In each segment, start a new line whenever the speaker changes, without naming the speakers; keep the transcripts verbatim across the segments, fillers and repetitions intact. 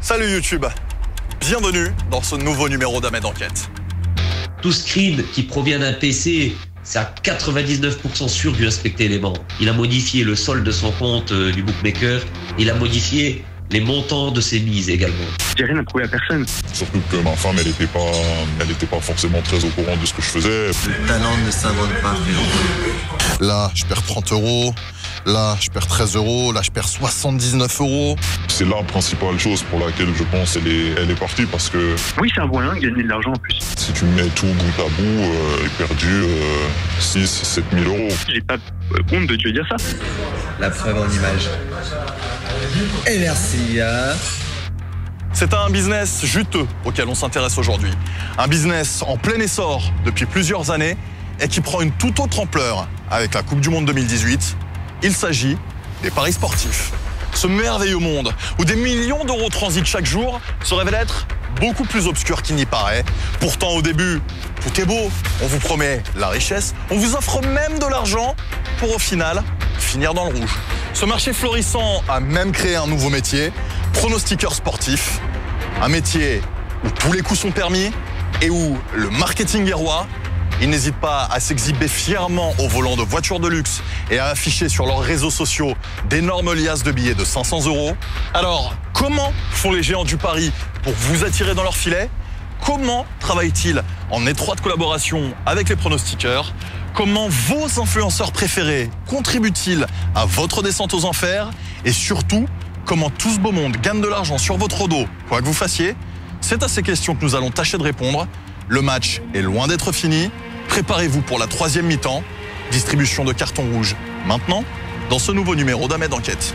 Salut YouTube, bienvenue dans ce nouveau numéro d'Ahmed Enquête.
Tout screen qui provient d'un P C, c'est à quatre-vingt-dix-neuf pour cent sûr qu'il respectait les bancs. Il a modifié le solde de son compte euh, du bookmaker, il a modifié les montants de ses mises également.
J'ai rien à prouver à personne.
Surtout que ma femme, elle était pas, elle était pas forcément très au courant de ce que je faisais.
Le talent ne s'invente pas, frérot.
Là, je perds trente euros. Là, je perds treize euros. Là, je perds soixante-dix-neuf euros.
C'est la principale chose pour laquelle je pense elle est, elle est partie parce que...
Oui, c'est un moyen de gagner de l'argent en plus.
Si tu mets tout bout à bout, euh, j'ai perdu euh, six sept mille euros.
J'ai pas honte de te dire ça.
La preuve en image. Et merci, hein.
C'est un business juteux auquel on s'intéresse aujourd'hui. Un business en plein essor depuis plusieurs années et qui prend une toute autre ampleur avec la Coupe du Monde deux mille dix-huit. Il s'agit des paris sportifs. Ce merveilleux monde où des millions d'euros transitent chaque jour se révèle être beaucoup plus obscur qu'il n'y paraît. Pourtant, au début, tout est beau. On vous promet la richesse. On vous offre même de l'argent pour, au final, finir dans le rouge. Ce marché florissant a même créé un nouveau métier, pronostiqueur sportif. Un métier où tous les coups sont permis et où le marketing est roi. Ils n'hésitent pas à s'exhiber fièrement au volant de voitures de luxe et à afficher sur leurs réseaux sociaux d'énormes liasses de billets de cinq cents euros. Alors, comment font les géants du pari pour vous attirer dans leur filet? Comment travaillent-ils en étroite collaboration avec les pronostiqueurs? Comment vos influenceurs préférés contribuent-ils à votre descente aux enfers? Et surtout, comment tout ce beau monde gagne de l'argent sur votre dos, quoi que vous fassiez? C'est à ces questions que nous allons tâcher de répondre. Le match est loin d'être fini. Préparez-vous pour la troisième mi-temps. Distribution de carton rouge maintenant, dans ce nouveau numéro d'Ahmed Enquête.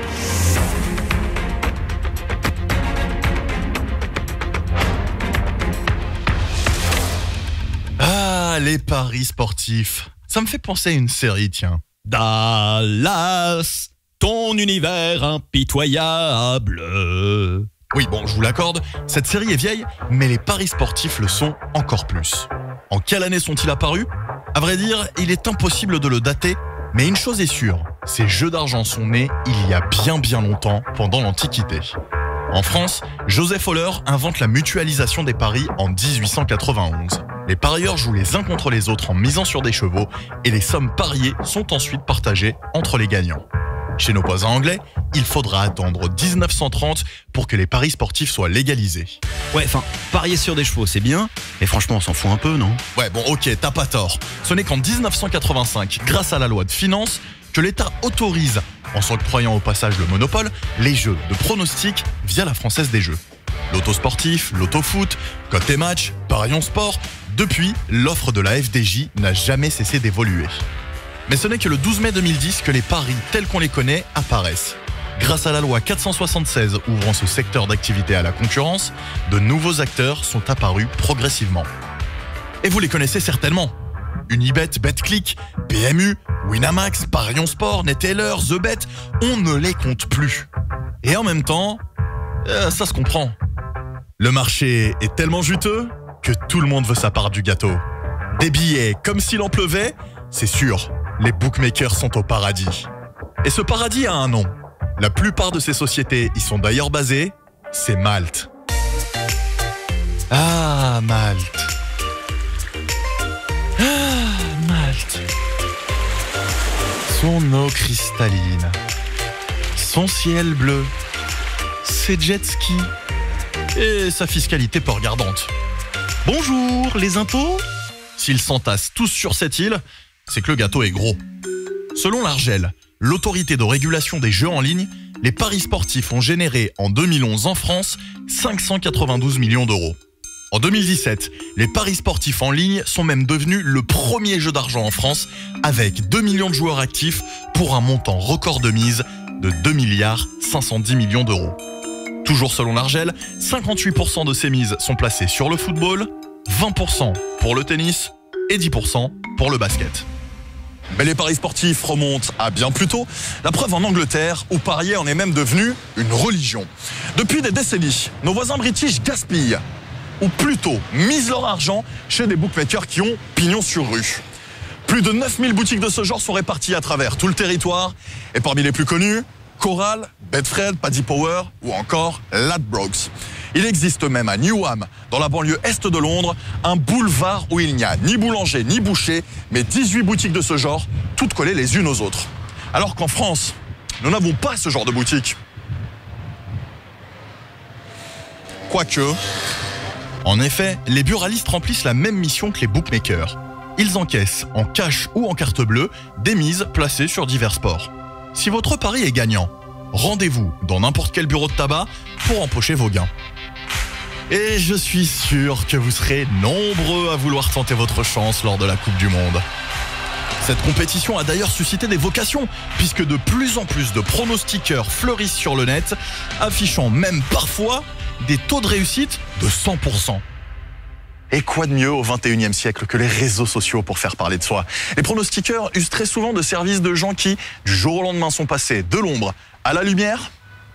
Ah, les paris sportifs. Ça me fait penser à une série, tiens.
Dallas, ton univers impitoyable.
Oui, bon, je vous l'accorde, cette série est vieille, mais les paris sportifs le sont encore plus. En quelle année sont-ils apparus? À vrai dire, il est impossible de le dater, mais une chose est sûre, ces jeux d'argent sont nés il y a bien bien longtemps, pendant l'Antiquité. En France, Joseph Euler invente la mutualisation des paris en dix-huit cent quatre-vingt-onze. Les parieurs jouent les uns contre les autres en misant sur des chevaux, et les sommes pariées sont ensuite partagées entre les gagnants. Chez nos voisins anglais, il faudra attendre dix-neuf cent trente pour que les paris sportifs soient légalisés.
Ouais, enfin, parier sur des chevaux, c'est bien, mais franchement, on s'en fout un peu, non?
Ouais, bon, ok, t'as pas tort. Ce n'est qu'en dix-neuf cent quatre-vingt-cinq, grâce à la loi de finances, que l'État autorise, en s'octroyant au passage le monopole, les jeux de pronostic via la Française des Jeux. L'auto sportif, l'auto-foot, cote et match, parions sport, depuis, l'offre de la F D J n'a jamais cessé d'évoluer. Mais ce n'est que le douze mai deux mille dix que les paris tels qu'on les connaît apparaissent. Grâce à la loi quatre cent soixante-seize ouvrant ce secteur d'activité à la concurrence, de nouveaux acteurs sont apparus progressivement. Et vous les connaissez certainement. Unibet, Betclic, P M U, Winamax, Parions Sport, Neteller, TheBet, on ne les compte plus. Et en même temps, euh, ça se comprend. Le marché est tellement juteux que tout le monde veut sa part du gâteau. Des billets comme s'il en pleuvait, c'est sûr. Les bookmakers sont au paradis. Et ce paradis a un nom. La plupart de ces sociétés y sont d'ailleurs basées. C'est Malte. Ah, Malte. Ah, Malte. Son eau cristalline. Son ciel bleu. Ses jet skis. Et sa fiscalité peu regardante. Bonjour, les impôts? S'ils s'entassent tous sur cette île, c'est que le gâteau est gros. Selon l'Argel, l'autorité de régulation des jeux en ligne, les paris sportifs ont généré en deux mille onze en France cinq cent quatre-vingt-douze millions d'euros. En deux mille dix-sept, les paris sportifs en ligne sont même devenus le premier jeu d'argent en France avec deux millions de joueurs actifs pour un montant record de mise de deux milliards cinq cent dix millions d'euros. Toujours selon l'Argel, cinquante-huit pour cent de ces mises sont placées sur le football, vingt pour cent pour le tennis et dix pour cent pour le basket. Mais les paris sportifs remontent à bien plus tôt. La preuve en Angleterre, où parier en est même devenu une religion. Depuis des décennies, nos voisins british gaspillent, ou plutôt misent leur argent chez des bookmakers qui ont pignon sur rue. Plus de neuf mille boutiques de ce genre sont réparties à travers tout le territoire. Et parmi les plus connues, Coral, Betfred, Paddy Power ou encore Ladbrokes. Il existe même à Newham, dans la banlieue est de Londres, un boulevard où il n'y a ni boulanger ni boucher, mais dix-huit boutiques de ce genre, toutes collées les unes aux autres. Alors qu'en France, nous n'avons pas ce genre de boutique. Quoique... En effet, les buralistes remplissent la même mission que les bookmakers. Ils encaissent, en cash ou en carte bleue, des mises placées sur divers sports. Si votre pari est gagnant, rendez-vous dans n'importe quel bureau de tabac pour empocher vos gains. Et je suis sûr que vous serez nombreux à vouloir tenter votre chance lors de la Coupe du Monde. Cette compétition a d'ailleurs suscité des vocations, puisque de plus en plus de pronostiqueurs fleurissent sur le net, affichant même parfois des taux de réussite de cent pour cent. Et quoi de mieux au vingt et unième siècle que les réseaux sociaux pour faire parler de soi? Les pronostiqueurs usent très souvent de services de gens qui, du jour au lendemain, sont passés de l'ombre à la lumière.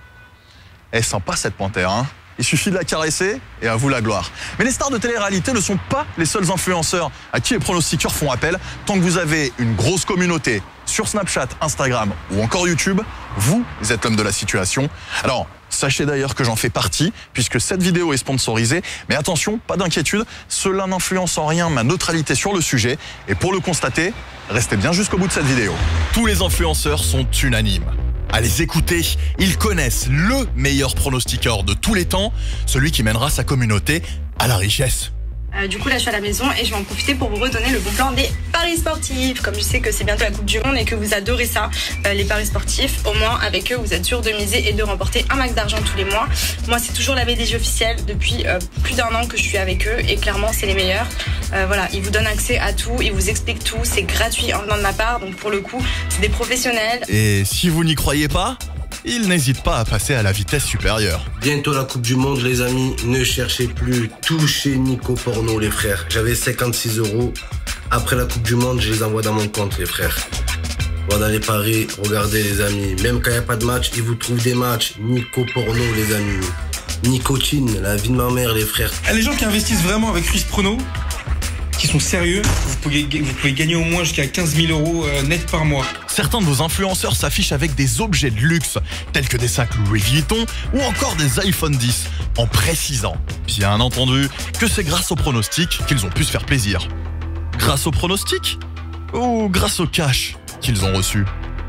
Elle est sympa cette panthère, hein? Il suffit de la caresser et à vous la gloire. Mais les stars de télé-réalité ne sont pas les seuls influenceurs à qui les pronostiqueurs font appel. Tant que vous avez une grosse communauté sur Snapchat, Instagram ou encore YouTube, vous êtes l'homme de la situation. Alors, sachez d'ailleurs que j'en fais partie, puisque cette vidéo est sponsorisée. Mais attention, pas d'inquiétude, cela n'influence en rien ma neutralité sur le sujet. Et pour le constater, restez bien jusqu'au bout de cette vidéo. Tous les influenceurs sont unanimes. À les écouter, ils connaissent le meilleur pronostiqueur de tous les temps, celui qui mènera sa communauté à la richesse.
Euh, du coup là je suis à la maison et je vais en profiter pour vous redonner le bon plan des paris sportifs. Comme je sais que c'est bientôt la Coupe du Monde et que vous adorez ça, euh, les paris sportifs, au moins avec eux vous êtes sûr de miser et de remporter un max d'argent tous les mois. Moi c'est toujours la B D J officielle depuis euh, plus d'un an que je suis avec eux et clairement c'est les meilleurs. Euh, voilà, ils vous donnent accès à tout, ils vous expliquent tout, c'est gratuit en venant de ma part, donc pour le coup c'est des professionnels.
Et si vous n'y croyez pas, il n'hésite pas à passer à la vitesse supérieure.
Bientôt la Coupe du Monde, les amis. Ne cherchez plus. Tout chez Nico Porno, les frères. J'avais cinquante-six euros. Après la Coupe du Monde, je les envoie dans mon compte, les frères. Voilà les paris. Regardez, les amis. Même quand il n'y a pas de match, ils vous trouvent des matchs. Nico Porno, les amis. Nicotine, la vie de ma mère, les frères.
Les gens qui investissent vraiment avec Ruiz Prono, qui sont sérieux, vous pouvez, vous pouvez gagner au moins jusqu'à quinze mille euros net par mois.
Certains de vos influenceurs s'affichent avec des objets de luxe, tels que des sacs Louis Vuitton ou encore des iPhone dix, en précisant, bien entendu, que c'est grâce au pronostic qu'ils ont pu se faire plaisir. Grâce au pronostic ou grâce au cash qu'ils ont reçu?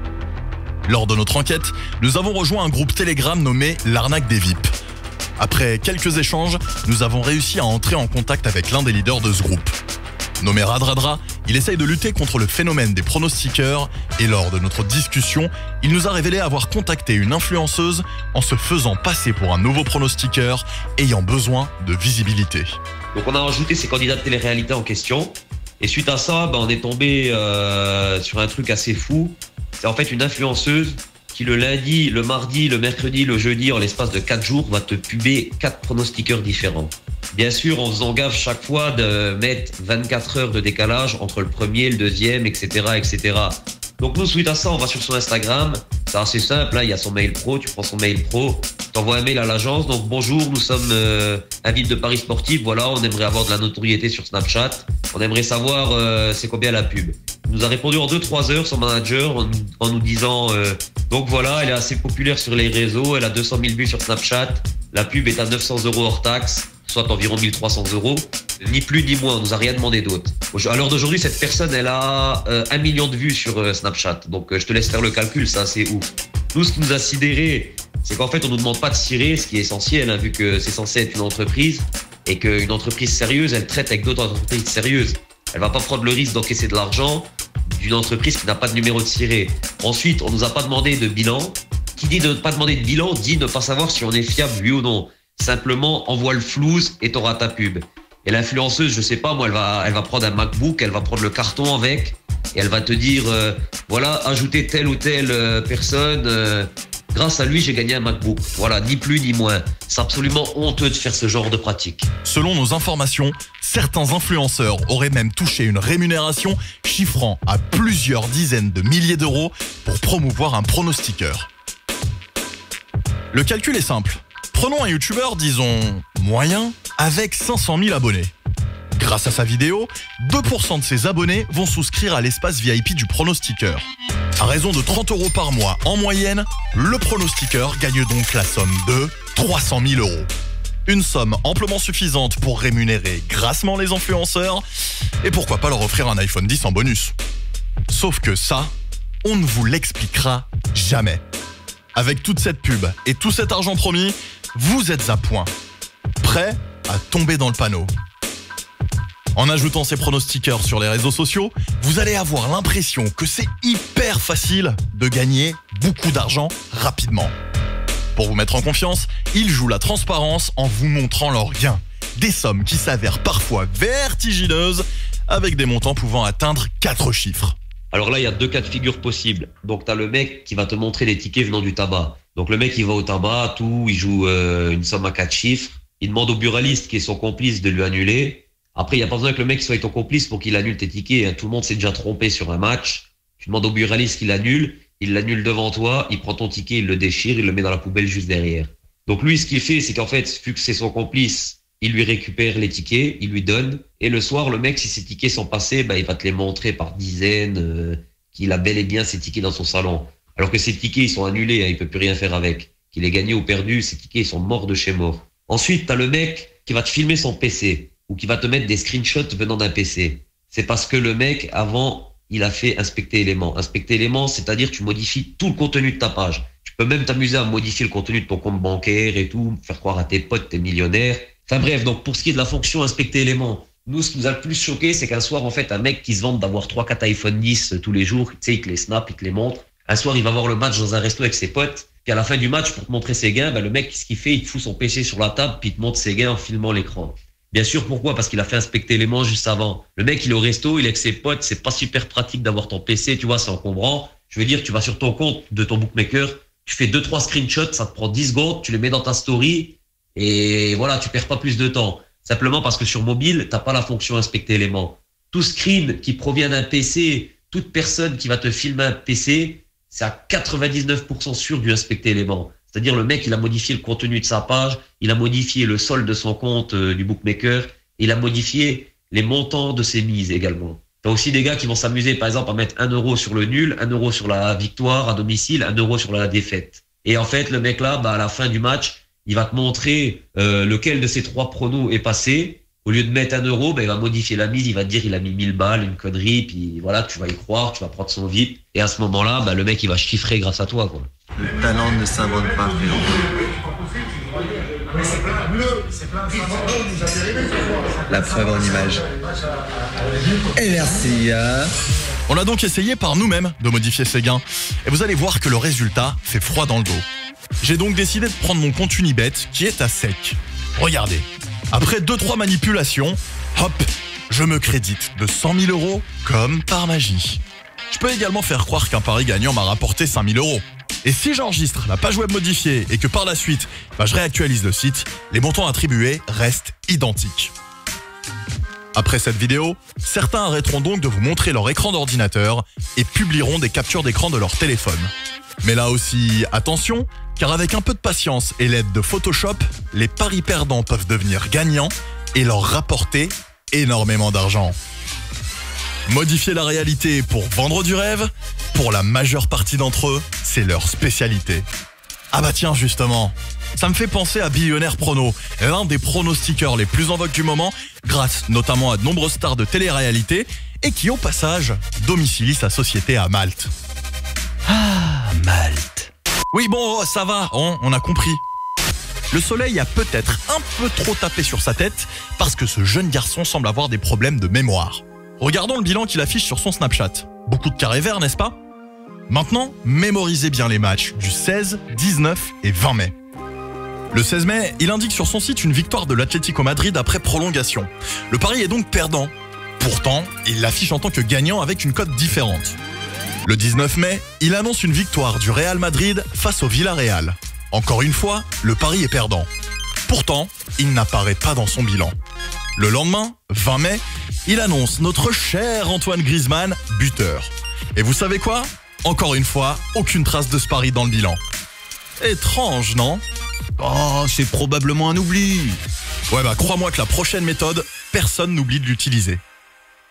Lors de notre enquête, nous avons rejoint un groupe Telegram nommé l'Arnaque des V I P. Après quelques échanges, nous avons réussi à entrer en contact avec l'un des leaders de ce groupe. Nommé Radradra, il essaye de lutter contre le phénomène des pronostiqueurs et lors de notre discussion, il nous a révélé avoir contacté une influenceuse en se faisant passer pour un nouveau pronostiqueur ayant besoin de visibilité.
Donc on a rajouté ces candidats de télé-réalité en question et suite à ça, bah, on est tombé euh, sur un truc assez fou. C'est en fait une influenceuse qui le lundi, le mardi, le mercredi, le jeudi, en l'espace de quatre jours, va te puber quatre pronostiqueurs différents. Bien sûr, en faisant gaffe chaque fois de mettre vingt-quatre heures de décalage entre le premier, le deuxième, et cetera, et cetera. Donc nous, suite à ça, on va sur son Instagram. C'est assez simple, là, il y a son mail pro, tu prends son mail pro, tu envoies un mail à l'agence. Donc bonjour, nous sommes euh, un V I P de paris sportifs, voilà, on aimerait avoir de la notoriété sur Snapchat. On aimerait savoir euh, c'est combien la pub. Il nous a répondu en deux trois heures, son manager, en, en nous disant euh, donc voilà, elle est assez populaire sur les réseaux, elle a deux cent mille vues sur Snapchat, la pub est à neuf cents euros hors taxe, soit environ mille trois cents euros, ni plus ni moins, on nous a rien demandé d'autre. À l'heure d'aujourd'hui, cette personne, elle a euh, un million de vues sur euh, Snapchat, donc euh, je te laisse faire le calcul, c'est assez ouf. Nous, ce qui nous a sidéré, c'est qu'en fait, on nous demande pas de cirer, ce qui est essentiel, hein, vu que c'est censé être une entreprise, et qu'une entreprise sérieuse, elle traite avec d'autres entreprises sérieuses. Elle va pas prendre le risque d'encaisser de l'argent d'une entreprise qui n'a pas de numéro de ciré. Ensuite, on nous a pas demandé de bilan. Qui dit ne pas demander de bilan, dit ne pas savoir si on est fiable, oui ou non. Simplement, envoie le flouze et t'auras ta pub. Et l'influenceuse, je sais pas, moi, elle va, elle va prendre un MacBook, elle va prendre le carton avec, et elle va te dire, euh, voilà, ajoutez telle ou telle euh, personne, euh, grâce à lui, j'ai gagné un MacBook. Voilà, ni plus ni moins. C'est absolument honteux de faire ce genre de pratique.
Selon nos informations, certains influenceurs auraient même touché une rémunération chiffrant à plusieurs dizaines de milliers d'euros pour promouvoir un pronostiqueur. Le calcul est simple. Prenons un youtubeur, disons, moyen, avec cinq cent mille abonnés. Grâce à sa vidéo, deux pour cent de ses abonnés vont souscrire à l'espace V I P du pronostiqueur. À raison de trente euros par mois en moyenne, le pronostiqueur gagne donc la somme de trois cent mille euros. Une somme amplement suffisante pour rémunérer grassement les influenceurs et pourquoi pas leur offrir un iPhone dix en bonus. Sauf que ça, on ne vous l'expliquera jamais. Avec toute cette pub et tout cet argent promis, vous êtes à point, prêt à tomber dans le panneau. En ajoutant ces pronostiqueurs sur les réseaux sociaux, vous allez avoir l'impression que c'est hyper facile de gagner beaucoup d'argent rapidement. Pour vous mettre en confiance, ils jouent la transparence en vous montrant leurs gains. Des sommes qui s'avèrent parfois vertigineuses, avec des montants pouvant atteindre quatre chiffres.
Alors là, il y a deux cas de figure possibles. Donc, tu as le mec qui va te montrer les tickets venant du tabac. Donc, le mec, il va au tabac, tout, il joue euh, une somme à quatre chiffres. Il demande au buraliste, qui est son complice, de lui annuler. Après, il n'y a pas besoin que le mec soit ton complice pour qu'il annule tes tickets. Tout le monde s'est déjà trompé sur un match. Tu demandes au buraliste qu'il annule. Il l'annule devant toi, il prend ton ticket, il le déchire, il le met dans la poubelle juste derrière. Donc lui, ce qu'il fait, c'est qu'en fait, vu que c'est son complice, il lui récupère les tickets, il lui donne. Et le soir, le mec, si ses tickets sont passés, bah, il va te les montrer par dizaines, euh, qu'il a bel et bien ses tickets dans son salon. Alors que ces tickets, ils sont annulés, hein, il peut plus rien faire avec. Qu'il ait gagné ou perdu, ces tickets, ils sont morts de chez mort. Ensuite, t'as le mec qui va te filmer son P C ou qui va te mettre des screenshots venant d'un P C. C'est parce que le mec, avant, il a fait inspecter éléments. Inspecter éléments, c'est-à-dire que tu modifies tout le contenu de ta page. Tu peux même t'amuser à modifier le contenu de ton compte bancaire et tout, faire croire à tes potes, t'es millionnaire. Enfin bref, donc pour ce qui est de la fonction inspecter éléments, nous, ce qui nous a le plus choqué, c'est qu'un soir, en fait, un mec qui se vante d'avoir trois quatre iPhone dix tous les jours, tu sais, il te les snap, il te les montre. Un soir, il va voir le match dans un resto avec ses potes. Puis à la fin du match, pour te montrer ses gains, ben, le mec, ce qu'il fait, il te fout son P C sur la table, puis il te montre ses gains en filmant l'écran. Bien sûr, pourquoi? Parce qu'il a fait inspecter l'élément juste avant. Le mec, il est au resto, il est avec ses potes, c'est pas super pratique d'avoir ton P C, tu vois, c'est encombrant. Je veux dire, tu vas sur ton compte de ton bookmaker, tu fais deux trois screenshots, ça te prend dix secondes, tu les mets dans ta story, et voilà, tu perds pas plus de temps. Simplement parce que sur mobile, t'as pas la fonction inspecter éléments. Tout screen qui provient d'un P C, toute personne qui va te filmer un P C, c'est à quatre-vingt-dix-neuf pour cent sûr du inspecter éléments. C'est-à-dire le mec, il a modifié le contenu de sa page, il a modifié le solde de son compte euh, du bookmaker, il a modifié les montants de ses mises également. T'as aussi des gars qui vont s'amuser, par exemple, à mettre un euro sur le nul, un euro sur la victoire à domicile, un euro sur la défaite. Et en fait, le mec là, bah, à la fin du match, il va te montrer euh, lequel de ces trois pronos est passé. Au lieu de mettre un euro, bah, il va modifier la mise, il va te dire il a mis mille balles, une connerie, puis voilà, tu vas y croire, tu vas prendre son V I P. Et à ce moment-là, bah, le mec, il va chiffrer grâce à toi, quoi.
Le talent ne s'invente pas, frérot. La preuve en image. Et merci. Hein.
On a donc essayé par nous-mêmes de modifier ces gains. Et vous allez voir que le résultat fait froid dans le dos. J'ai donc décidé de prendre mon compte Unibet qui est à sec. Regardez. Après deux trois manipulations, hop, je me crédite de cent mille euros comme par magie. Je peux également faire croire qu'un pari gagnant m'a rapporté cinq mille euros. Et si j'enregistre la page web modifiée et que par la suite, bah, je réactualise le site, les montants attribués restent identiques. Après cette vidéo, certains arrêteront donc de vous montrer leur écran d'ordinateur et publieront des captures d'écran de leur téléphone. Mais là aussi, attention, car avec un peu de patience et l'aide de Photoshop, les paris perdants peuvent devenir gagnants et leur rapporter énormément d'argent. Modifier la réalité pour vendre du rêve, pour la majeure partie d'entre eux, c'est leur spécialité. Ah bah tiens, justement, ça me fait penser à Billionaire Prono, l'un des pronostiqueurs les plus en vogue du moment, grâce notamment à de nombreuses stars de télé-réalité, et qui au passage domicilie sa société à Malte.
Ah, Malte.
Oui bon, ça va, on, on a compris. Le soleil a peut-être un peu trop tapé sur sa tête, parce que ce jeune garçon semble avoir des problèmes de mémoire. Regardons le bilan qu'il affiche sur son Snapchat. Beaucoup de carrés verts, n'est-ce pas? Maintenant, mémorisez bien les matchs du seize, dix-neuf et vingt mai. Le seize mai, il indique sur son site une victoire de l'Atlético Madrid après prolongation. Le pari est donc perdant. Pourtant, il l'affiche en tant que gagnant avec une cote différente. Le dix-neuf mai, il annonce une victoire du Real Madrid face au Villarreal. Encore une fois, le pari est perdant. Pourtant, il n'apparaît pas dans son bilan. Le lendemain, vingt mai, il annonce notre cher Antoine Griezmann buteur. Et vous savez quoi? Encore une fois, aucune trace de ce pari dans le bilan. Étrange, non?
Oh, c'est probablement un oubli.
Ouais bah crois-moi que la prochaine méthode, personne n'oublie de l'utiliser.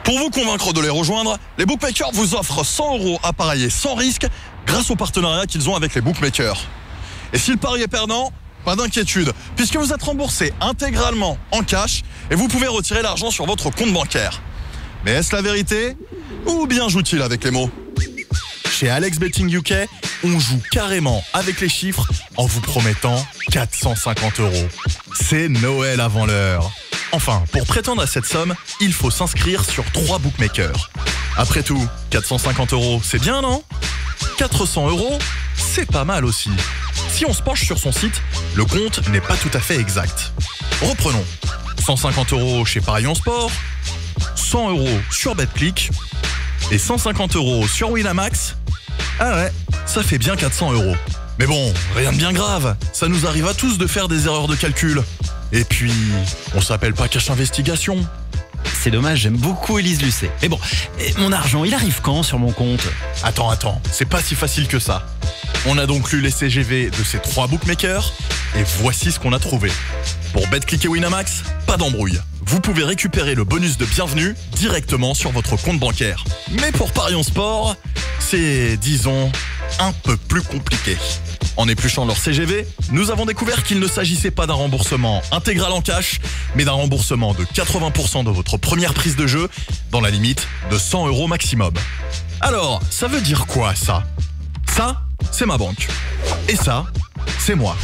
Pour vous convaincre de les rejoindre, les bookmakers vous offrent cent euros à parier sans risque grâce au partenariat qu'ils ont avec les bookmakers. Et si le pari est perdant, pas d'inquiétude, puisque vous êtes remboursé intégralement en cash et vous pouvez retirer l'argent sur votre compte bancaire. Mais est-ce la vérité ou bien joue-t-il avec les mots? Chez Alex Betting U K, on joue carrément avec les chiffres en vous promettant quatre cent cinquante euros. C'est Noël avant l'heure. Enfin, pour prétendre à cette somme, il faut s'inscrire sur trois bookmakers. Après tout, quatre cent cinquante euros, c'est bien, non? quatre cents euros, c'est pas mal aussi. Si on se penche sur son site, le compte n'est pas tout à fait exact. Reprenons. cent cinquante euros chez Parions Sport, cent euros sur BetClick et cent cinquante euros sur Winamax. Ah ouais, ça fait bien quatre cents euros. Mais bon, rien de bien grave, ça nous arrive à tous de faire des erreurs de calcul. Et puis, on s'appelle pas Cache Investigation.
C'est dommage, j'aime beaucoup Élise Lucet. Mais bon, mon argent, il arrive quand sur mon compte?
Attends, attends, c'est pas si facile que ça. On a donc lu les C G V de ces trois bookmakers, et voici ce qu'on a trouvé. Pour BetClick et Winamax, pas d'embrouille. Vous pouvez récupérer le bonus de bienvenue directement sur votre compte bancaire. Mais pour Parions Sport, c'est, disons, un peu plus compliqué. En épluchant leur C G V, nous avons découvert qu'il ne s'agissait pas d'un remboursement intégral en cash, mais d'un remboursement de quatre-vingts pour cent de votre première prise de jeu, dans la limite de cent euros maximum. Alors, ça veut dire quoi, ça? Ça, c'est ma banque. Et ça, c'est moi.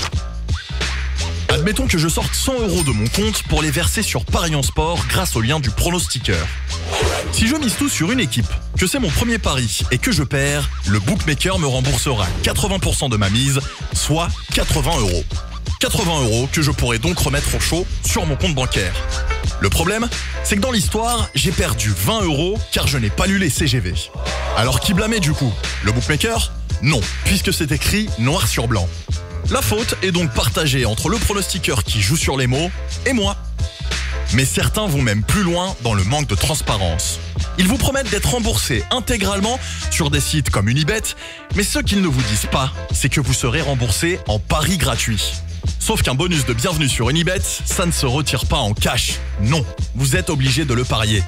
Admettons que je sorte cent euros de mon compte pour les verser sur Parions Sport grâce au lien du pronostiqueur. Si je mise tout sur une équipe, que c'est mon premier pari et que je perds, le bookmaker me remboursera quatre-vingts pour cent de ma mise, soit quatre-vingts euros. quatre-vingts euros que je pourrais donc remettre au chaud sur mon compte bancaire. Le problème, c'est que dans l'histoire, j'ai perdu vingt euros car je n'ai pas lu les C G V. Alors qui blâmer du coup? Le bookmaker? Non, puisque c'est écrit noir sur blanc. La faute est donc partagée entre le pronostiqueur qui joue sur les mots et moi. Mais certains vont même plus loin dans le manque de transparence. Ils vous promettent d'être remboursés intégralement sur des sites comme Unibet, mais ce qu'ils ne vous disent pas, c'est que vous serez remboursé en pari gratuit. Sauf qu'un bonus de bienvenue sur Unibet, ça ne se retire pas en cash. Non, vous êtes obligé de le parier.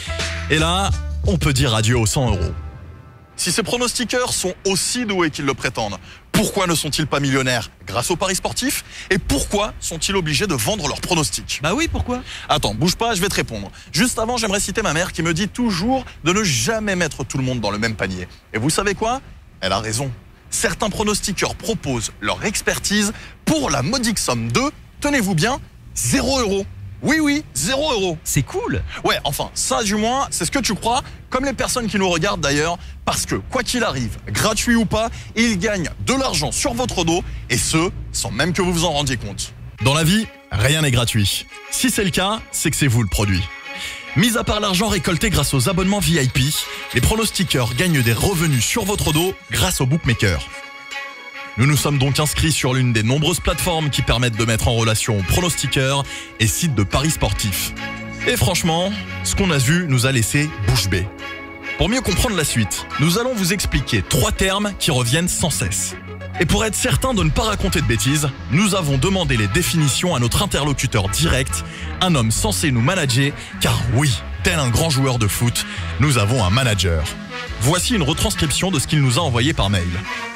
Et là, on peut dire adieu aux cent euros. Si ces pronostiqueurs sont aussi doués qu'ils le prétendent, pourquoi ne sont-ils pas millionnaires grâce aux paris sportifs? Et pourquoi sont-ils obligés de vendre leurs pronostics?
Bah oui, pourquoi?
Attends, bouge pas, je vais te répondre. Juste avant, j'aimerais citer ma mère qui me dit toujours de ne jamais mettre tout le monde dans le même panier. Et vous savez quoi? Elle a raison. Certains pronostiqueurs proposent leur expertise pour la modique somme de, tenez-vous bien, zéro euro. Oui, oui, zéro euro.
C'est cool.
Ouais, enfin, ça du moins, c'est ce que tu crois, comme les personnes qui nous regardent d'ailleurs, parce que, quoi qu'il arrive, gratuit ou pas, ils gagnent de l'argent sur votre dos, et ce, sans même que vous vous en rendiez compte. Dans la vie, rien n'est gratuit. Si c'est le cas, c'est que c'est vous le produit. Mis à part l'argent récolté grâce aux abonnements V I P, les pronostiqueurs gagnent des revenus sur votre dos grâce aux bookmakers. Nous nous sommes donc inscrits sur l'une des nombreuses plateformes qui permettent de mettre en relation pronostiqueurs et sites de paris sportifs. Et franchement, ce qu'on a vu nous a laissé bouche bée. Pour mieux comprendre la suite, nous allons vous expliquer trois termes qui reviennent sans cesse. Et pour être certain de ne pas raconter de bêtises, nous avons demandé les définitions à notre interlocuteur direct, un homme censé nous manager, car oui, tel un grand joueur de foot, nous avons un manager. Voici une retranscription de ce qu'il nous a envoyé par mail.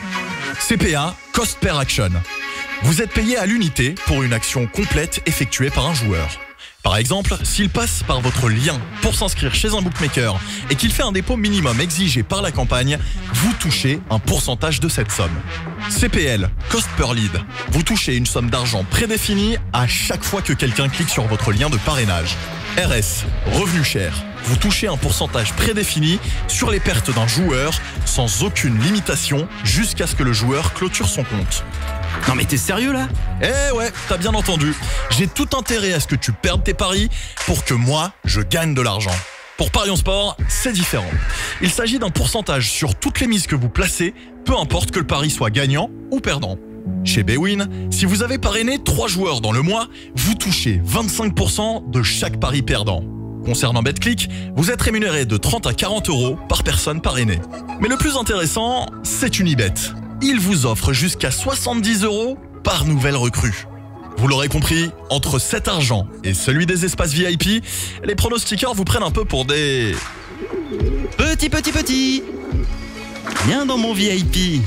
C P A, Cost Per Action. Vous êtes payé à l'unité pour une action complète effectuée par un joueur. Par exemple, s'il passe par votre lien pour s'inscrire chez un bookmaker et qu'il fait un dépôt minimum exigé par la campagne, vous touchez un pourcentage de cette somme. C P L, Cost Per Lead. Vous touchez une somme d'argent prédéfinie à chaque fois que quelqu'un clique sur votre lien de parrainage. R S, Revenu Cher. Vous touchez un pourcentage prédéfini sur les pertes d'un joueur sans aucune limitation jusqu'à ce que le joueur clôture son compte.
Non mais t'es sérieux là?
Eh ouais, t'as bien entendu. J'ai tout intérêt à ce que tu perdes tes paris pour que moi, je gagne de l'argent. Pour Parions Sport, c'est différent. Il s'agit d'un pourcentage sur toutes les mises que vous placez, peu importe que le pari soit gagnant ou perdant. Chez Bwin, si vous avez parrainé trois joueurs dans le mois, vous touchez vingt-cinq pour cent de chaque pari perdant. Concernant BetClick, vous êtes rémunéré de trente à quarante euros par personne parrainée. Mais le plus intéressant, c'est Unibet. Il vous offre jusqu'à soixante-dix euros par nouvelle recrue. Vous l'aurez compris, entre cet argent et celui des espaces V I P, les pronostiqueurs vous prennent un peu pour des...
Petit, petit, petit. Viens dans mon V I P.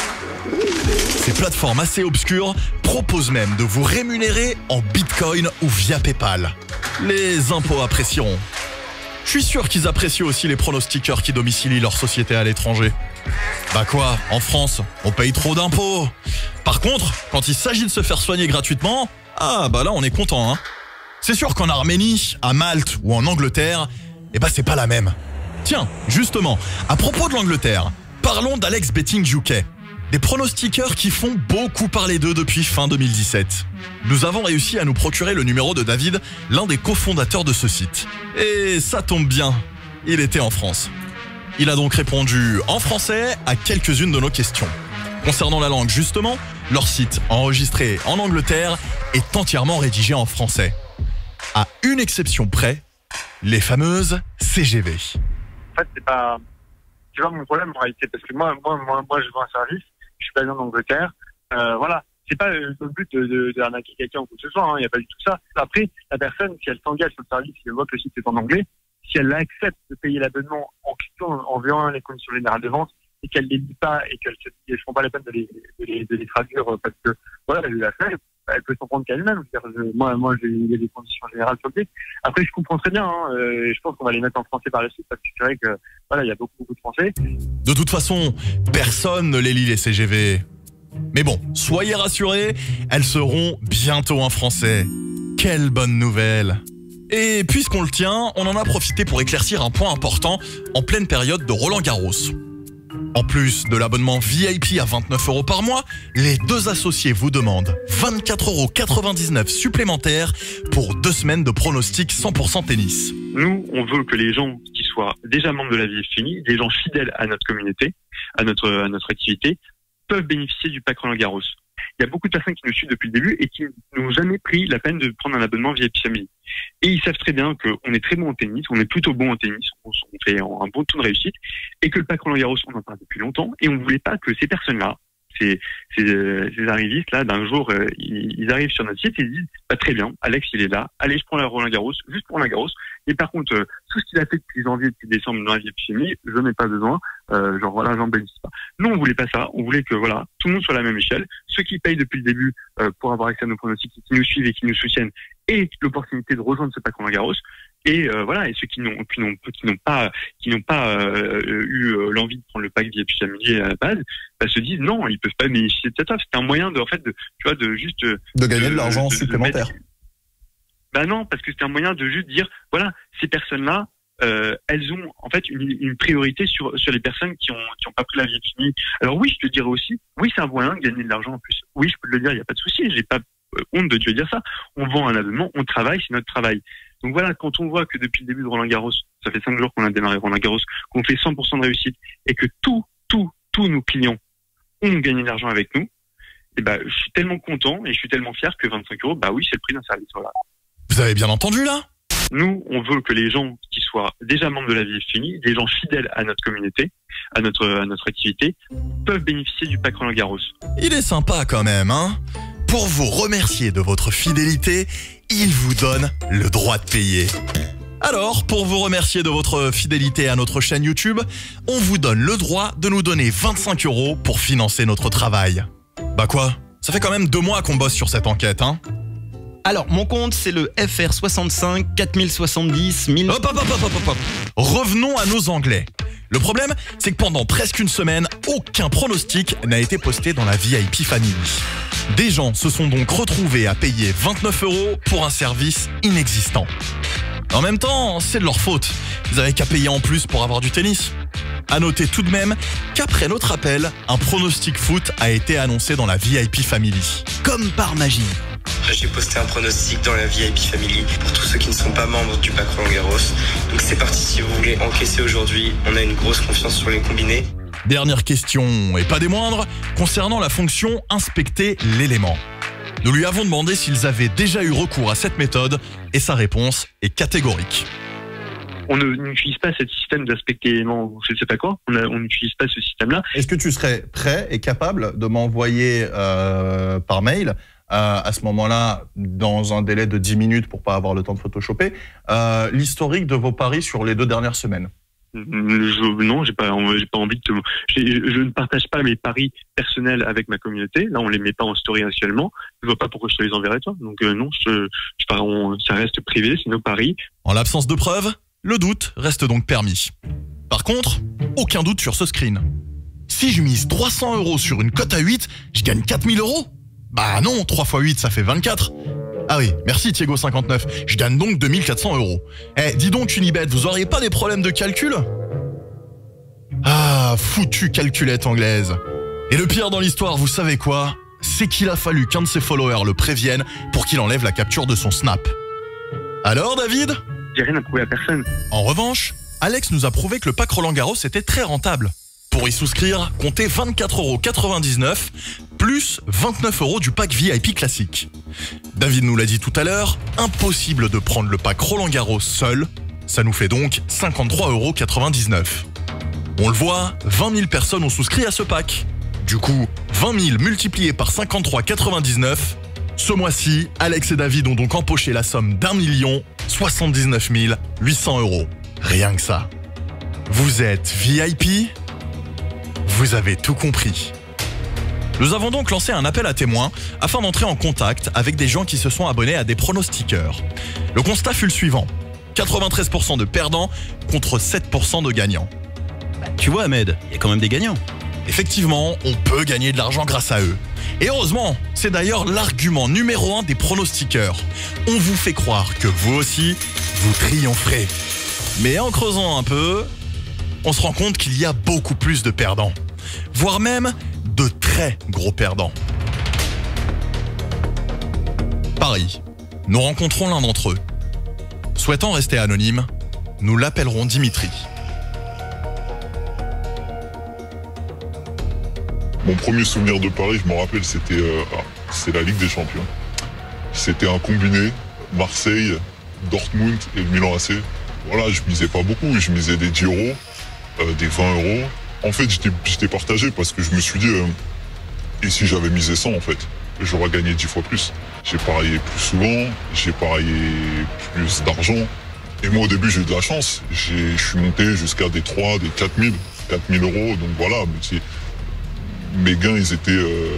Ces plateformes assez obscures proposent même de vous rémunérer en Bitcoin ou via PayPal. Les impôts apprécieront. Je suis sûr qu'ils apprécient aussi les pronostiqueurs qui domicilient leur société à l'étranger. Bah quoi, en France, on paye trop d'impôts. Par contre, quand il s'agit de se faire soigner gratuitement, ah bah là on est content, hein. C'est sûr qu'en Arménie, à Malte ou en Angleterre, eh bah c'est pas la même. Tiens, justement, à propos de l'Angleterre, parlons d'Alex Betting U K. Des pronostiqueurs qui font beaucoup parler d'eux depuis fin deux mille dix-sept. Nous avons réussi à nous procurer le numéro de David, l'un des cofondateurs de ce site. Et ça tombe bien, il était en France. Il a donc répondu en français à quelques-unes de nos questions. Concernant la langue justement, leur site, enregistré en Angleterre, est entièrement rédigé en français. À une exception près, les fameuses C G V.
En fait, c'est pas... C'est pas mon problème en réalité, parce que moi, moi, moi, moi je vends un service, je suis basé en Angleterre, euh, voilà. C'est pas le but de, de, d'arnaquer quelqu'un ou quoi que ce soit, il hein, n'y a pas du tout ça. Après, la personne, si elle s'engage sur le service, si elle voit que le site est en anglais, si elle accepte de payer l'abonnement en cliquant, en verrouillant les conditions générales de vente, et qu'elle ne les lit pas, et qu'elle ne prend pas la peine de les, de les, de les traduire parce que, voilà, elle l'a fait, elle peut s'en prendre qu'elle-même. Moi, moi, j'ai les conditions générales sur le pied. Après, je comprends très bien, hein, euh, je pense qu'on va les mettre en français par la suite, parce que c'est vrai que, voilà, il y a beaucoup, beaucoup de français.
De toute façon, personne ne les lit, les C G V. Mais bon, soyez rassurés, elles seront bientôt en français. Quelle bonne nouvelle! Et puisqu'on le tient, on en a profité pour éclaircir un point important en pleine période de Roland-Garros. En plus de l'abonnement V I P à vingt-neuf euros par mois, les deux associés vous demandent vingt-quatre euros quatre-vingt-dix-neuf supplémentaires pour deux semaines de pronostic cent pour cent tennis.
Nous, on veut que les gens qui soient déjà membres de la V I P F M I, des gens fidèles à notre communauté, à notre, à notre activité, peuvent bénéficier du pack Roland-Garros. Il y a beaucoup de personnes qui nous suivent depuis le début et qui n'ont jamais pris la peine de prendre un abonnement V I P Family. Et ils savent très bien qu'on est très bon en tennis, on est plutôt bon en tennis, on fait un bon taux de réussite, et que le pack Roland-Garros, on en parle depuis longtemps, et on ne voulait pas que ces personnes-là, ces, ces, ces arrivistes là, d'un jour, euh, ils, ils arrivent sur notre site et ils disent bah, très bien, Alex il est là, allez je prends la Roland-Garros, juste pour Roland-Garros. Et par contre, euh, tout ce qu'il a fait depuis janvier, depuis décembre dans la V I P Family, je n'en ai pas besoin. Euh, genre voilà, j'en bénéficie pas. Nous, on voulait pas ça. On voulait que voilà, tout le monde soit à la même échelle. Ceux qui payent depuis le début euh, pour avoir accès à nos pronostics, qui nous suivent et qui nous soutiennent, aient l'opportunité de rejoindre ce pack Roland-Garros. Et euh, voilà, et ceux qui n'ont qui n'ont qui n'ont pas qui n'ont pas euh, eu euh, l'envie de prendre le pack V I P Family à la base, bah, se disent non, ils peuvent pas bénéficier de cette offre. C'est un moyen de en fait de tu vois de juste
de, de gagner de, de l'argent de, supplémentaire. De mettre...
Bah non, parce que c'est un moyen de juste dire voilà, ces personnes-là. Euh, elles ont en fait une, une priorité sur sur les personnes qui ont qui ont pas pris la V I P Family. Alors oui, je te dirais aussi, oui, c'est un moyen de gagner de l'argent en plus. Oui, je peux te le dire, il y a pas de souci, j'ai pas euh, honte de te dire ça. On vend un abonnement, on travaille, c'est notre travail. Donc voilà, quand on voit que depuis le début de Roland-Garros, ça fait cinq jours qu'on a démarré Roland-Garros, qu'on fait cent pour cent de réussite et que tous tous tous nos clients ont gagné de l'argent avec nous, et ben je suis tellement content et je suis tellement fier que vingt-cinq euros, bah oui, c'est le prix d'un service. Voilà.
Vous avez bien entendu là?
Nous, on veut que les gens qui soient déjà membres de la V I P F M I, des gens fidèles à notre communauté, à notre, à notre activité, peuvent bénéficier du pack Roland-Garros.
Il est sympa quand même, hein? Pour vous remercier de votre fidélité, il vous donne le droit de payer. Alors, pour vous remercier de votre fidélité à notre chaîne YouTube, on vous donne le droit de nous donner vingt-cinq euros pour financer notre travail. Bah quoi? Ça fait quand même deux mois qu'on bosse sur cette enquête, hein?
Alors, mon compte, c'est le F R soixante-cinq, quatre mille soixante-dix, mille...
Hop, hop, hop, hop, hop, hop. Revenons à nos Anglais. Le problème, c'est que pendant presque une semaine, aucun pronostic n'a été posté dans la V I P Family. Des gens se sont donc retrouvés à payer vingt-neuf euros pour un service inexistant. En même temps, c'est de leur faute. Ils avaient qu'à payer en plus pour avoir du tennis. À noter tout de même qu'après notre appel, un pronostic foot a été annoncé dans la V I P Family.
Comme par magie.
J'ai posté un pronostic dans la V I P Family pour tous ceux qui ne sont pas membres du pack Roland-Garros. Donc c'est parti si vous voulez encaisser aujourd'hui. On a une grosse confiance sur les combinés.
Dernière question, et pas des moindres, concernant la fonction « Inspecter l'élément ». Nous lui avons demandé s'ils avaient déjà eu recours à cette méthode et sa réponse est catégorique.
On n'utilise pas ce système d'inspecter l'élément, je ne sais pas quoi, on n'utilise pas ce système-là.
Est-ce que tu serais prêt et capable de m'envoyer euh, par mail
euh, à ce moment-là, dans un délai de dix minutes pour pas avoir le temps de photoshopper, euh, l'historique de vos paris sur les deux dernières semaines.
Je, non, j'ai pas, j'ai pas envie de te, je ne partage pas mes paris personnels avec ma communauté. Là, on les met pas en story actuellement. Je vois pas pourquoi je te les enverrais, toi. Donc euh, non, je, je, on, ça reste privé, c'est nos paris.
En l'absence de preuves, le doute reste donc permis. Par contre, aucun doute sur ce screen. Si je mise trois cents euros sur une cote à huit, je gagne quatre mille euros? Bah non, trois fois huit, ça fait vingt-quatre. Ah oui, merci Thiego cinquante-neuf. Je gagne donc deux mille quatre cents euros. Eh, dis donc Unibet, vous auriez pas des problèmes de calcul? Ah, foutue calculette anglaise. Et le pire dans l'histoire, vous savez quoi? C'est qu'il a fallu qu'un de ses followers le prévienne pour qu'il enlève la capture de son snap. Alors David?
J'ai rien à prouver à personne.
En revanche, Alex nous a prouvé que le pack Roland-Garros était très rentable. Pour y souscrire, comptez vingt-quatre euros quatre-vingt-dix-neuf plus vingt-neuf euros du pack V I P classique. David nous l'a dit tout à l'heure, impossible de prendre le pack Roland-Garros seul, ça nous fait donc cinquante-trois euros quatre-vingt-dix-neuf. On le voit, vingt mille personnes ont souscrit à ce pack. Du coup, vingt mille multiplié par cinquante-trois euros quatre-vingt-dix-neuf, ce mois-ci, Alex et David ont donc empoché la somme d'un million soixante-dix-neuf mille huit cents euros. Rien que ça. Vous êtes V I P ? Vous avez tout compris. Nous avons donc lancé un appel à témoins afin d'entrer en contact avec des gens qui se sont abonnés à des pronostiqueurs. Le constat fut le suivant. quatre-vingt-treize pour cent de perdants contre sept pour cent de gagnants.
Bah, tu vois Ahmed, il y a quand même des gagnants.
Effectivement, on peut gagner de l'argent grâce à eux. Et heureusement, c'est d'ailleurs l'argument numéro un des pronostiqueurs. On vous fait croire que vous aussi, vous triompherez. Mais en creusant un peu, on se rend compte qu'il y a beaucoup plus de perdants. Voire même de très gros perdants. Paris. Nous rencontrons l'un d'entre eux. Souhaitant rester anonyme, nous l'appellerons Dimitri.
Mon premier souvenir de Paris, je me rappelle, c'était euh, ah, c'est la Ligue des Champions. C'était un combiné Marseille, Dortmund et le Milan A C. Voilà, je misais pas beaucoup, je misais des dix euros, euh, des vingt euros. En fait, j'étais partagé parce que je me suis dit, euh, et si j'avais misé cent en fait, j'aurais gagné dix fois plus. J'ai parié plus souvent, j'ai parié plus d'argent. Et moi, au début, j'ai eu de la chance. Je suis monté jusqu'à des trois, des quatre mille, quatre mille euros. Donc voilà, mes gains, ils étaient, euh,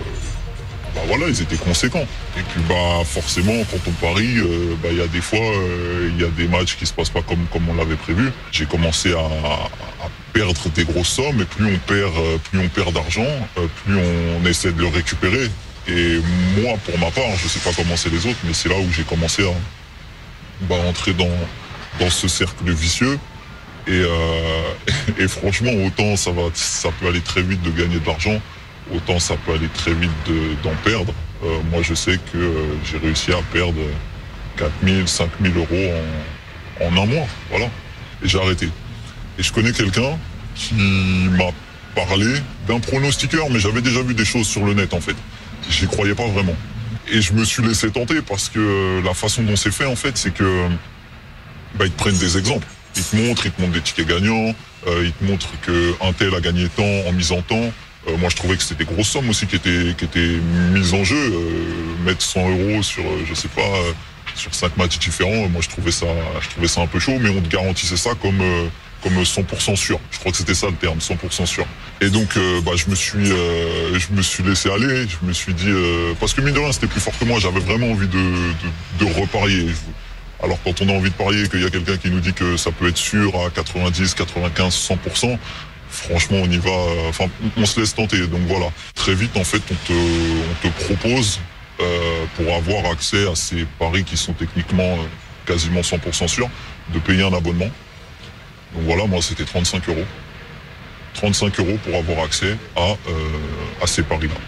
bah voilà, ils étaient conséquents. Et puis bah forcément, quand on parie, euh, bah il y a des fois, euh, il y a des matchs qui se passent pas comme comme on l'avait prévu. J'ai commencé à, à perdre des grosses sommes, et plus on perd, plus on perd d'argent, plus on essaie de le récupérer. Et moi, pour ma part, je sais pas comment c'est les autres, mais c'est là où j'ai commencé à bah, entrer dans dans ce cercle vicieux. Et, euh, et franchement, autant ça va, ça peut aller très vite de gagner de l'argent, autant ça peut aller très vite d'en perdre. Euh, moi, je sais que euh, j'ai réussi à perdre quatre mille, cinq mille euros en, en un mois. Voilà. Et j'ai arrêté. Et je connais quelqu'un qui m'a parlé d'un pronostiqueur, mais j'avais déjà vu des choses sur le net, en fait. J'y croyais pas vraiment. Et je me suis laissé tenter parce que la façon dont c'est fait, en fait, c'est que bah, ils te prennent des exemples. Ils te montrent, ils te montrent des tickets gagnants, euh, ils te montrent qu'un tel a gagné tant en misant tant. Euh, moi, je trouvais que c'était des grosses sommes aussi qui étaient, qui étaient mises en jeu. Euh, mettre cent euros sur, euh, je sais pas, euh, sur cinq matchs différents, moi, je trouvais ça, je trouvais ça un peu chaud, mais on te garantissait ça comme, euh, comme cent pour cent sûr. Je crois que c'était ça le terme, cent pour cent sûr. Et donc, euh, bah, je me suis, euh, je me suis laissé aller. Je me suis dit, euh, parce que mine de rien, c'était plus fort que moi. J'avais vraiment envie de, de, de reparier. Je, Alors quand on a envie de parier, qu'il y a quelqu'un qui nous dit que ça peut être sûr à quatre-vingt-dix, quatre-vingt-quinze, cent pour cent, franchement on y va, enfin on se laisse tenter. Donc voilà, très vite en fait on te, on te propose euh, pour avoir accès à ces paris qui sont techniquement euh, quasiment cent pour cent sûrs, de payer un abonnement. Donc voilà, moi c'était trente-cinq euros. trente-cinq euros pour avoir accès à, euh, à ces paris-là.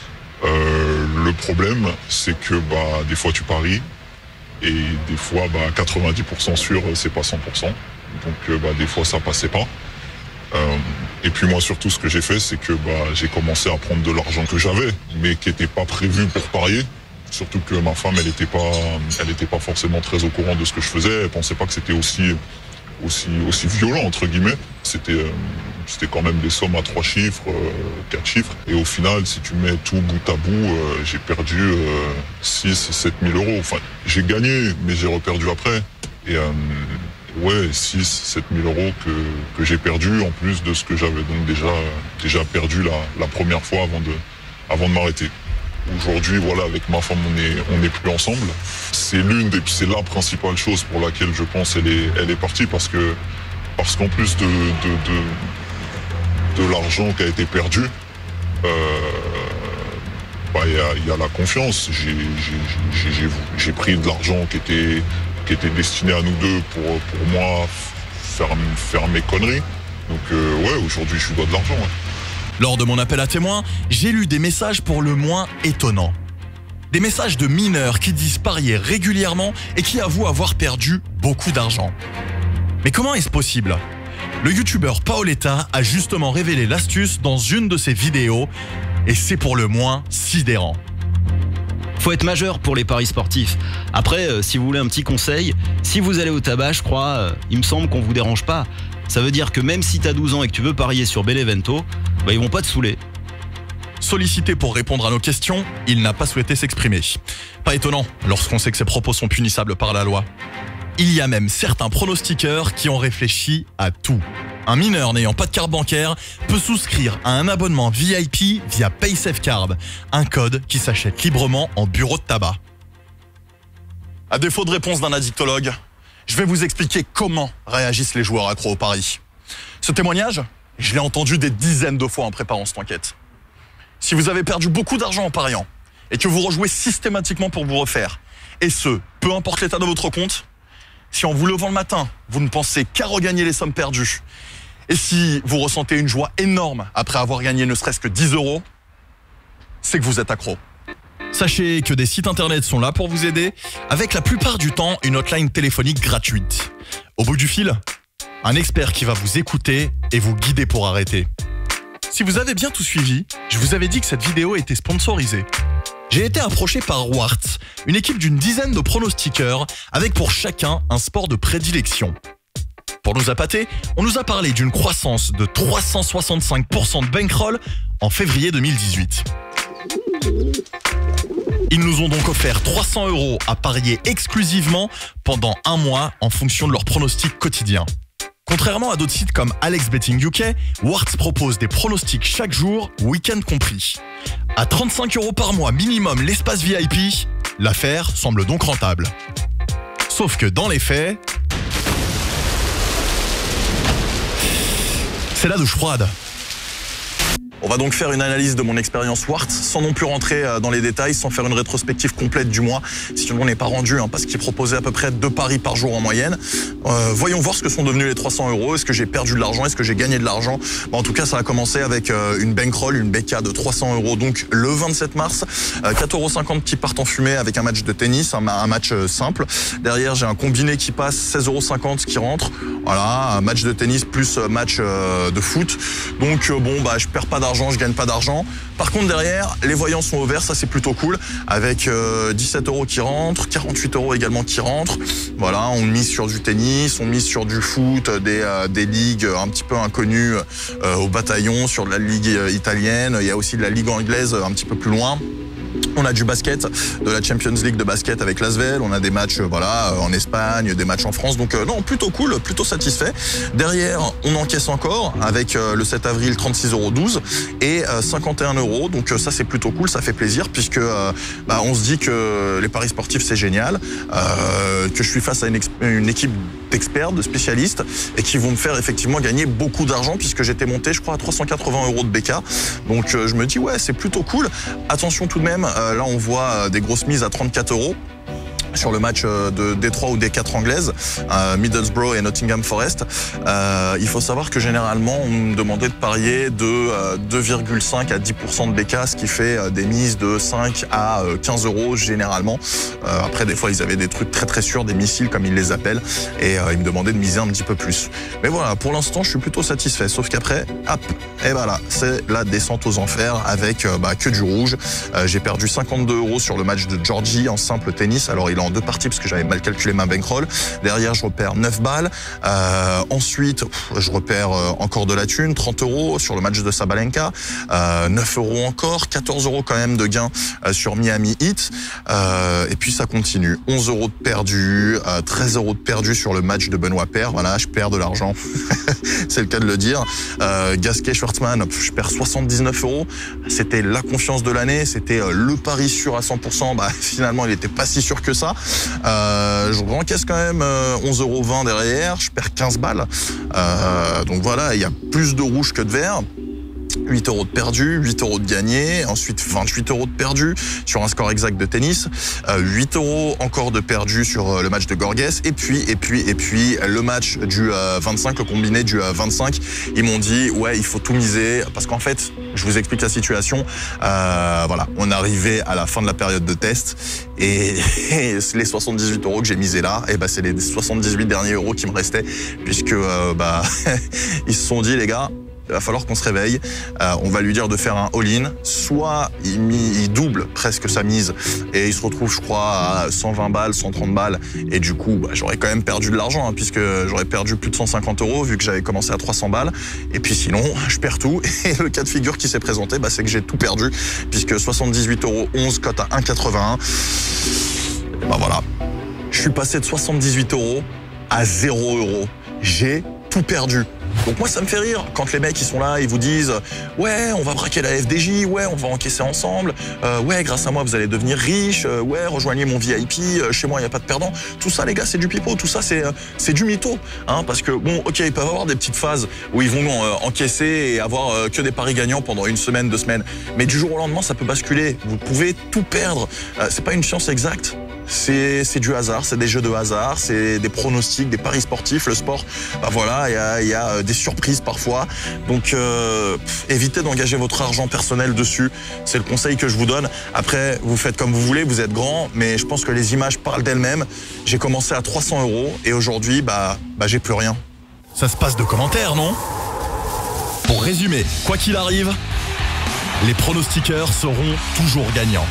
Euh, le problème c'est que bah, des fois tu paries, et des fois, bah, quatre-vingt-dix pour cent sûr, c'est pas cent pour cent. Donc, euh, bah, des fois, ça passait pas. Euh, et puis moi, surtout, ce que j'ai fait, c'est que bah, j'ai commencé à prendre de l'argent que j'avais, mais qui n'était pas prévu pour parier. Surtout que ma femme, elle n'était pas, elle était pas forcément très au courant de ce que je faisais. Elle pensait pas que c'était aussi, aussi, aussi violent, entre guillemets. c'était euh, c'était quand même des sommes à trois chiffres, euh, quatre chiffres. Et au final, si tu mets tout bout à bout, euh, j'ai perdu euh, six, sept mille euros. Enfin, j'ai gagné, mais j'ai reperdu après. Et euh, ouais, six, sept mille euros que, que j'ai perdu, en plus de ce que j'avais donc déjà, déjà perdu la, la première fois avant de, avant de m'arrêter. Aujourd'hui, voilà, avec ma femme, on est, on est plus ensemble. C'est l'une des, c'est la principale chose pour laquelle je pense elle est, elle est partie, parce que, parce qu'en plus de, de, de, de l'argent qui a été perdu, euh, bah, y a, y a la confiance. J'ai, j'ai, j'ai, j'ai pris de l'argent qui était, qui était destiné à nous deux pour, pour moi faire, faire mes conneries. Donc, euh, ouais, aujourd'hui, je lui dois de l'argent, ouais.
Lors de mon appel à témoins, j'ai lu des messages pour le moins étonnants. Des messages de mineurs qui disent parier régulièrement et qui avouent avoir perdu beaucoup d'argent. Mais comment est-ce possible ? Le youtubeur Paoletta a justement révélé l'astuce dans une de ses vidéos et c'est pour le moins sidérant.
Faut être majeur pour les paris sportifs. Après, euh, si vous voulez un petit conseil, si vous allez au tabac, je crois, euh, il me semble qu'on vous dérange pas. Ça veut dire que même si t'as douze ans et que tu veux parier sur Benevento, bah ils vont pas te saouler.
Sollicité pour répondre à nos questions, il n'a pas souhaité s'exprimer. Pas étonnant lorsqu'on sait que ses propos sont punissables par la loi. Il y a même certains pronostiqueurs qui ont réfléchi à tout. Un mineur n'ayant pas de carte bancaire peut souscrire à un abonnement V I P via PaySafeCard, un code qui s'achète librement en bureau de tabac. À défaut de réponse d'un addictologue, je vais vous expliquer comment réagissent les joueurs accros au paris. Ce témoignage, je l'ai entendu des dizaines de fois en préparant cette enquête. Si vous avez perdu beaucoup d'argent en pariant et que vous rejouez systématiquement pour vous refaire, et ce, peu importe l'état de votre compte, si en vous levant le matin, vous ne pensez qu'à regagner les sommes perdues, et si vous ressentez une joie énorme après avoir gagné ne serait-ce que dix euros, c'est que vous êtes accro. Sachez que des sites internet sont là pour vous aider, avec la plupart du temps une hotline téléphonique gratuite. Au bout du fil, un expert qui va vous écouter et vous guider pour arrêter. Si vous avez bien tout suivi, je vous avais dit que cette vidéo était sponsorisée. J'ai été approché par Wart, une équipe d'une dizaine de pronostiqueurs, avec pour chacun un sport de prédilection. Pour nous appâter, on nous a parlé d'une croissance de trois cent soixante-cinq pour cent de bankroll en février deux mille dix-huit. Ils nous ont donc offert trois cents euros à parier exclusivement pendant un mois en fonction de leurs pronostics quotidiens. Contrairement à d'autres sites comme Alex Betting U K, Warts propose des pronostics chaque jour, week-end compris. À trente-cinq euros par mois minimum l'espace V I P, l'affaire semble donc rentable. Sauf que dans les faits, c'est la douche froide. On va donc faire une analyse de mon expérience Wart, sans non plus rentrer dans les détails, sans faire une rétrospective complète du mois, si on n'est pas rendu, hein, parce qu'il proposait à peu près deux paris par jour en moyenne. Euh, voyons voir ce que sont devenus les trois cents euros. Est-ce que j'ai perdu de l'argent? Est-ce que j'ai gagné de l'argent? Bon, en tout cas, ça a commencé avec euh, une bankroll, une B K de trois cents euros, donc le vingt-sept mars. Euh, quatre euros cinquante qui partent en fumée avec un match de tennis, un, un match euh, simple. Derrière, j'ai un combiné qui passe, seize euros cinquante qui rentre. Voilà, un match de tennis plus match euh, de foot. Donc euh, bon, bah je perds pas d'argent, je gagne pas d'argent. Par contre, derrière, les voyants sont au vert, ça c'est plutôt cool, avec euh, dix-sept euros qui rentrent, quarante-huit euros également qui rentrent. Voilà, on mise sur du tennis, on mise sur du foot, des, euh, des ligues un petit peu inconnues euh, au bataillon, sur de la ligue italienne. Il y a aussi de la ligue anglaise un petit peu plus loin. On a du basket, de la Champions League de basket avec l'Asvel, on a des matchs voilà en Espagne, des matchs en France, donc euh, non, plutôt cool, plutôt satisfait. Derrière, on encaisse encore avec euh, le sept avril trente-six euros douze et euh, cinquante et un euros, donc euh, ça c'est plutôt cool, ça fait plaisir puisque euh, bah, on se dit que les paris sportifs c'est génial, euh, que je suis face à une, une équipe d'experts, de spécialistes et qui vont me faire effectivement gagner beaucoup d'argent puisque j'étais monté je crois à trois cent quatre-vingts euros de B K, donc euh, je me dis ouais c'est plutôt cool. Attention tout de même, euh, là on voit des grosses mises à trente-quatre euros sur le match de Détroit ou des quatre anglaises, euh, Middlesbrough et Nottingham Forest. Euh, il faut savoir que généralement, on me demandait de parier de euh, deux virgule cinq à dix pour cent de B K, ce qui fait euh, des mises de cinq à quinze euros généralement. Euh, après, des fois, ils avaient des trucs très très sûrs, des missiles comme ils les appellent, et euh, ils me demandaient de miser un petit peu plus. Mais voilà, pour l'instant, je suis plutôt satisfait. Sauf qu'après, hop, et voilà, c'est la descente aux enfers avec euh, bah, que du rouge. Euh, j'ai perdu cinquante-deux euros sur le match de Georgie en simple tennis. Alors, il en deux parties parce que j'avais mal calculé ma bankroll. Derrière, je repère neuf balles. Euh, ensuite, je repère encore de la thune, trente euros sur le match de Sabalenka, euh, neuf euros encore, quatorze euros quand même de gain euh, sur Miami Heat. Euh, et puis ça continue. onze euros de perdu, euh, treize euros de perdu sur le match de Benoît Paire. Voilà, je perds de l'argent. C'est le cas de le dire. Euh, Gasquet Schwartzmann, je perds soixante-dix-neuf euros. C'était la confiance de l'année, c'était le pari sûr à cent pour cent. Bah, finalement, il n'était pas si sûr que ça. Euh, je rencaisse quand même onze euros vingt derrière. Je perds quinze balles. Euh, donc voilà, il y a plus de rouge que de vert. huit euros de perdu, huit euros de gagné, ensuite vingt-huit euros de perdu sur un score exact de tennis, euh, huit euros encore de perdu sur le match de Gorges, et puis, et puis, et puis, le match du euh, vingt-cinq, le combiné du euh, vingt-cinq, ils m'ont dit, ouais, il faut tout miser, parce qu'en fait, je vous explique la situation, euh, voilà, on arrivait à la fin de la période de test, et, et les soixante-dix-huit euros que j'ai misés là, et bah, c'est les soixante-dix-huit derniers euros qui me restaient, puisque, euh, bah, ils se sont dit, les gars, il va falloir qu'on se réveille. Euh, on va lui dire de faire un all-in. Soit il, il double presque sa mise et il se retrouve, je crois, à cent vingt balles, cent trente balles. Et du coup, bah, j'aurais quand même perdu de l'argent, hein, puisque j'aurais perdu plus de cent cinquante euros vu que j'avais commencé à trois cents balles. Et puis sinon, je perds tout. Et le cas de figure qui s'est présenté, bah, c'est que j'ai tout perdu, puisque soixante-dix-huit euros onze, cote à un virgule quatre-vingt-un. Et bah voilà. Je suis passé de soixante-dix-huit euros à zéro euros. J'ai tout perdu. Donc moi ça me fait rire quand les mecs ils sont là, ils vous disent ouais on va braquer la F D J, ouais on va encaisser ensemble, euh, ouais grâce à moi vous allez devenir riche, euh, ouais rejoignez mon V I P, euh, chez moi il n'y a pas de perdant. Tout ça les gars c'est du pipeau, tout ça c'est euh, c'est du mytho, hein, parce que bon ok ils peuvent avoir des petites phases où ils vont euh, encaisser et avoir euh, que des paris gagnants pendant une semaine, deux semaines, mais du jour au lendemain ça peut basculer, vous pouvez tout perdre, euh, c'est pas une science exacte. C'est du hasard, c'est des jeux de hasard, c'est des pronostics, des paris sportifs. Le sport, bah voilà, il y a, y a des surprises parfois. Donc, euh, pff, évitez d'engager votre argent personnel dessus. C'est le conseil que je vous donne. Après, vous faites comme vous voulez, vous êtes grand, mais je pense que les images parlent d'elles-mêmes. J'ai commencé à trois cents euros et aujourd'hui, bah, bah j'ai plus rien.
Ça se passe de commentaires, non? Pour résumer, quoi qu'il arrive, les pronostiqueurs seront toujours gagnants.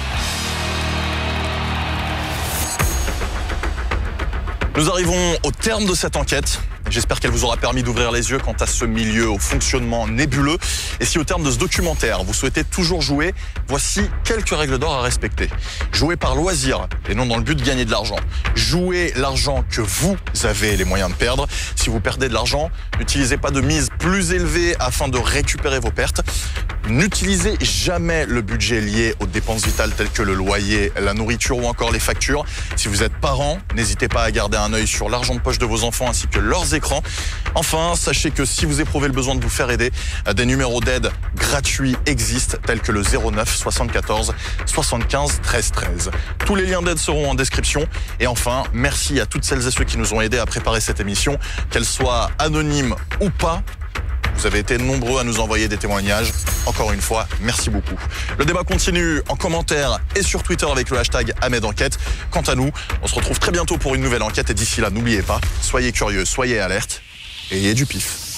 Nous arrivons au terme de cette enquête. J'espère qu'elle vous aura permis d'ouvrir les yeux quant à ce milieu au fonctionnement nébuleux. Et si au terme de ce documentaire, vous souhaitez toujours jouer, voici quelques règles d'or à respecter. Jouez par loisir et non dans le but de gagner de l'argent. Jouez l'argent que vous avez les moyens de perdre. Si vous perdez de l'argent, n'utilisez pas de mise plus élevée afin de récupérer vos pertes. N'utilisez jamais le budget lié aux dépenses vitales telles que le loyer, la nourriture ou encore les factures. Si vous êtes parent, n'hésitez pas à garder un œil sur l'argent de poche de vos enfants ainsi que leurs écrans. Enfin, sachez que si vous éprouvez le besoin de vous faire aider, des numéros d'aide gratuits existent tels que le zéro neuf soixante-quatorze soixante-quinze treize treize. Tous les liens d'aide seront en description. Et enfin, merci à toutes celles et ceux qui nous ont aidés à préparer cette émission, qu'elle soit anonyme ou pas. Vous avez été nombreux à nous envoyer des témoignages. Encore une fois, merci beaucoup. Le débat continue en commentaire et sur Twitter avec le hashtag Ahmed Enquête. Quant à nous, on se retrouve très bientôt pour une nouvelle enquête. Et d'ici là, n'oubliez pas, soyez curieux, soyez alertes et ayez du pif.